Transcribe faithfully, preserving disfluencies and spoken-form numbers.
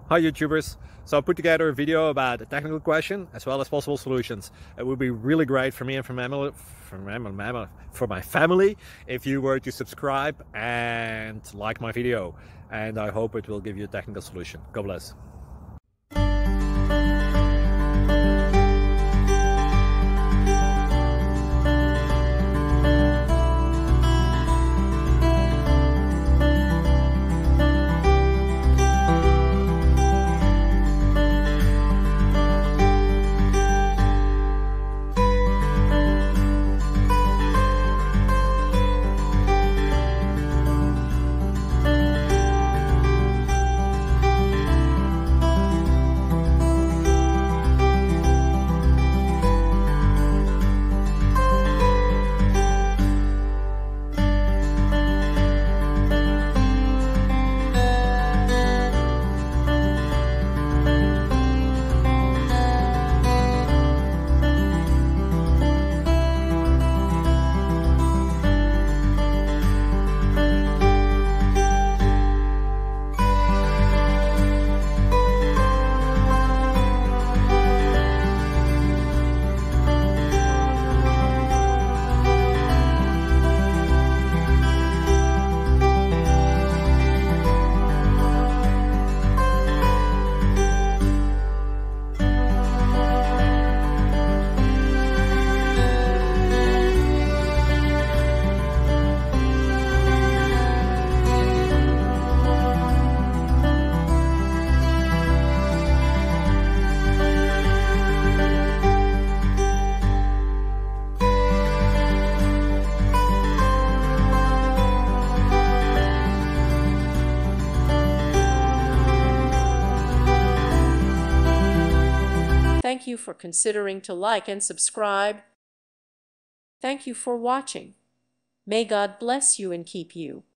Hi YouTubers! So I put together a video about a technical question as well as possible solutions. It would be really great for me and for, mammal, for, mammal, for my family if you were to subscribe and like my video, and I hope it will give you a technical solution. God bless. Thank you for considering to like and subscribe. Thank you for watching. May God bless you and keep you.